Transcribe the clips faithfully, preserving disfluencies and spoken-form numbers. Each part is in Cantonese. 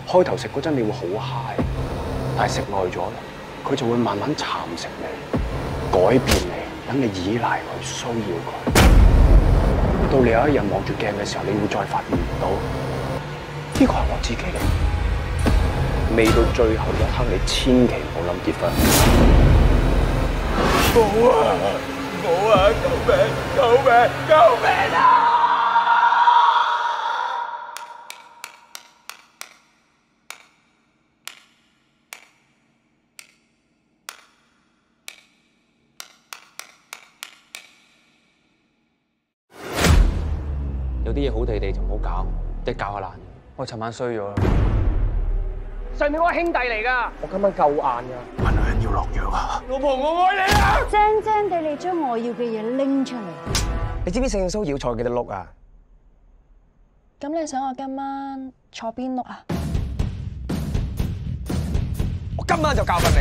開頭食嗰陣你會好 high， 但係食耐咗咧，佢就會慢慢蠶食你，改變你，等你依賴佢，需要佢。到你有一日望住鏡嘅時候，你會再發現唔到，呢個係我自己嚟。未到最後一刻，你千祈唔好諗結婚。冇啊！冇啊！救命！救命！救命啊！有啲嘢好地地就唔好搞，一搞下爛。我尋晚衰咗啦。上面嗰個兄弟嚟㗎，我今晚夠硬㗎。問女人要落藥啊！老婆，我愛你啊！ 精精地你將我要嘅嘢拎出嚟。 你知唔知性騷擾坐幾多碌啊？ 咁你想我今晚坐邊碌啊？ 我今晚就教訓你。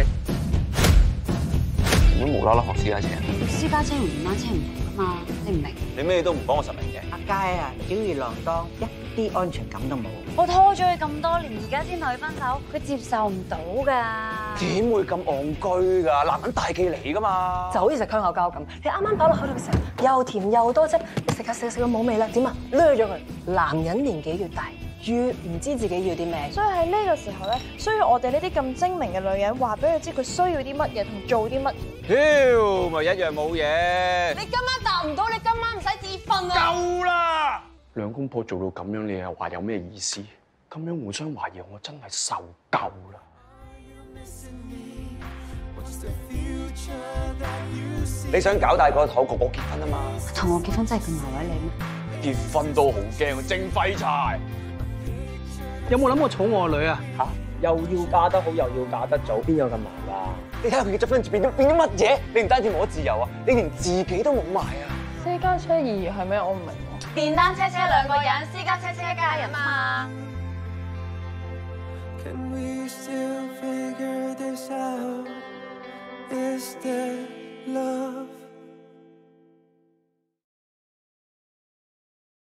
點解無啦啦學私家車？ 私家車同電單車唔同㗎嘛，你唔明？ 你咩都唔幫我實名嘅。 阿佳啊，吊兒郎當，一啲安全感都冇。 我拖咗佢咁多年，而家先同佢分手，佢接受唔到㗎。 點會咁戇居㗎？男人大忌嚟㗎嘛！ 就好似食香口膠咁，你啱啱擺落口度嘅時候，又甜又多汁，你食下食下食到冇味啦，點啊？掠咗佢。男人年紀越大，越唔知自己要啲咩。 所以喺呢個時候咧，需要我哋呢啲咁精明嘅女人話俾佢知佢需要啲乜嘢同做啲乜嘢。 屌，咪一樣冇嘢。 你今晚答唔到，你今晚唔使自瞓啊！ 夠啦！ 兩公婆做到咁樣，你又話有咩意思？咁樣互相懷疑，我真係受夠啦！ 你想搞大個頭，個個結婚啊嘛？ 同我結婚真係咁難為你咩？ 結婚都好驚，正廢柴。 有冇諗過寵我女啊？ 嚇！又要嫁得好，又要嫁得早，邊有咁難㗎？ 你睇下佢結咗婚變咗變咗乜嘢？你唔單止冇咗自由啊，你連自己都冇埋啊！ 私家車意義係咩？我唔明喎。 電單車車兩個人，私家車車一家人嘛。 Can we still figure this out? Is there love?